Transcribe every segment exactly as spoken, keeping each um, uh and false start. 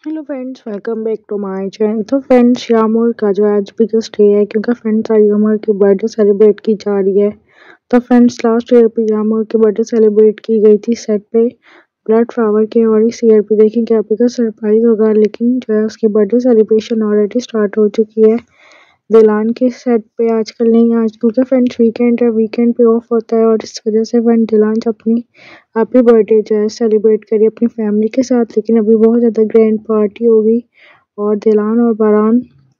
Hello friends, welcome back to my channel. तो friends, यामूर का जो आज बिगेस्ट डे है, क्योंकि फ्रेंड्स आज यामूर की बर्थडे सेलिब्रेट की जा रही है। तो फ्रेंड्स, लास्ट ईयर पे यामूर की बर्थडे सेलिब्रेट की गई थी सेट पे ब्लड फ्लावर के, और इस ईयर पे देखिए क्या बिगेस्ट सरप्राइज होगा। लेकिन जो है उसकी बर्थडे सेलिब्रेशन ऑलरेडी स्टार्ट हो चुकी है दिलान के सेट पे। आजकल नहीं, आज क्योंकि फ्रेंड्स वीकेंड है, वीकेंड पे ऑफ होता है, और इस वजह से फ्रेंड दिलान अपनी हैप्पी बर्थडे जो है सेलिब्रेट करी अपनी फैमिली के साथ। लेकिन अभी बहुत ज़्यादा ग्रैंड पार्टी होगी और दिलान और बारान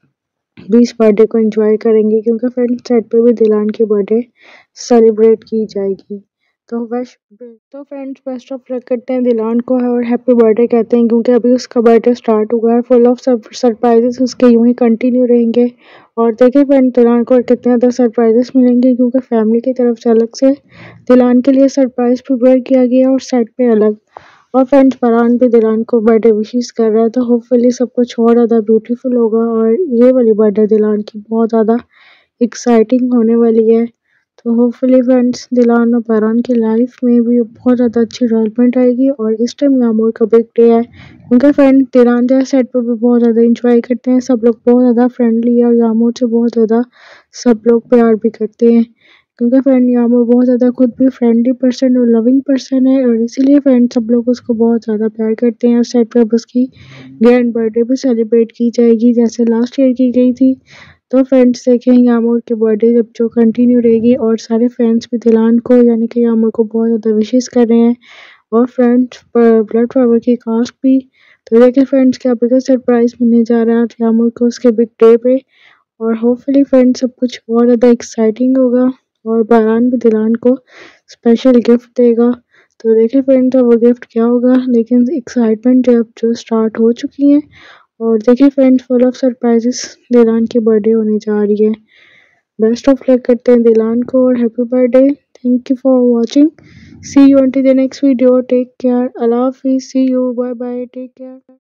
भी इस बर्थडे को एंजॉय करेंगे, क्योंकि फ्रेंड्स सेट पे भी दिलान की बर्थडे सेलिब्रेट की जाएगी। तो बस तो फ्रेंड्स, बेस्ट ऑफ लक करते हैं दिलान को और हैप्पी बर्थडे कहते हैं, क्योंकि अभी उसका बर्थडे स्टार्ट हुआ है। फुल ऑफ सरप्राइजेस उसके यूं ही कंटिन्यू रहेंगे। और देखिए फ्रेंड, दिलान को कितने ज़्यादा सरप्राइजेस मिलेंगे, क्योंकि फैमिली की तरफ से अलग से दिलान के लिए सरप्राइज प्रिपेयर किया गया है और सेट पे अलग। और फ्रेंड्स, फरहान भी दिलान को बर्थडे विशेस कर रहा है, तो होपफुली सब कुछ और ज़्यादा ब्यूटीफुल होगा। और ये वाली बर्थडे दिलान की बहुत ज़्यादा एक्साइटिंग होने वाली है। तो होपफुली फ्रेंड्स, दिलान और फरहान की लाइफ में भी बहुत ज़्यादा अच्छी डेवलपमेंट आएगी। और इस टाइम यामूर का बिग डे है, क्योंकि फ्रेंड दिलान जो सेट पर भी बहुत ज़्यादा इंजॉय करते हैं। सब लोग बहुत ज़्यादा फ्रेंडली है और यामूर से बहुत ज़्यादा सब लोग प्यार भी करते हैं, क्योंकि फ्रेंड यामूर बहुत ज़्यादा खुद भी फ्रेंडली पर्सन और लविंग पर्सन है, और इसीलिए फ्रेंड सब लोग उसको बहुत ज़्यादा प्यार करते हैं। और सेट पर उसकी ग्रैंड बर्थडे भी सेलिब्रेट की जाएगी जैसे लास्ट ईयर की गई थी। तो फ्रेंड्स, देखें यामूर की बर्थडे जब जो कंटिन्यू रहेगी, और सारे फ्रेंड्स भी दिलान को यानी कि यामूर को बहुत ज़्यादा विशेस कर रहे हैं, और फ्रेंड्स ब्लड फ्लावर की कास्ट भी। तो देखिए फ्रेंड्स, क्या बिगेस्ट सरप्राइज मिलने जा रहा है यामूर को उसके बिग डे पे। और होपफुली फ्रेंड्स सब कुछ बहुत ज़्यादा एक्साइटिंग होगा, और बारान भी दिलान को स्पेशल गिफ्ट देगा। तो देखिए फ्रेंड्स, तो वो गिफ्ट क्या होगा, लेकिन एक्साइटमेंट जो अब जो स्टार्ट हो चुकी है। और देखिए friends, full of surprises Dilan की बर्थडे होने जा रही है। बेस्ट ऑफ लक करते हैं दिलान को और happy birthday. Thank you for watching. See you on to the next video. Take care. अल्लाह हाफिज़। See you. Bye bye. Take care.